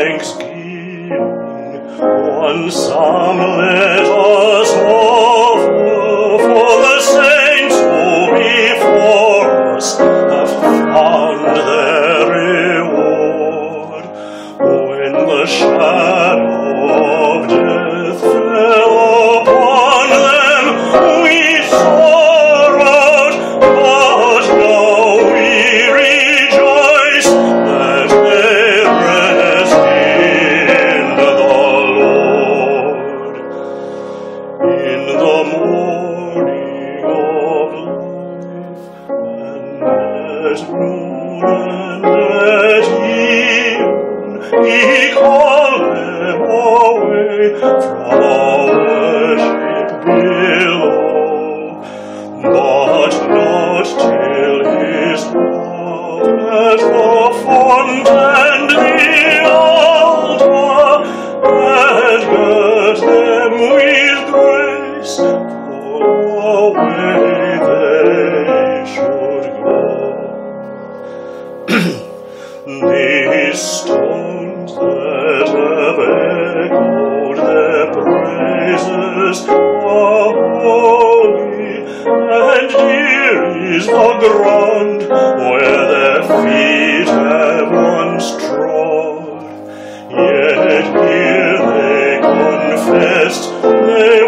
thanksgiving, on some let us offer, for the saints who before us have found their reward. When the shadow of death fell upon them, we sorrowed, but now we rejoice that they rest in the Lord. In the morning of life, and at noon and at even, He called them away from worship below, but not till His love at the font and the altar had girt them with grace for the way they should go. These stones that have echoed their praises are holy, and dear is the ground where their feet have once trod. Yet here they confessed they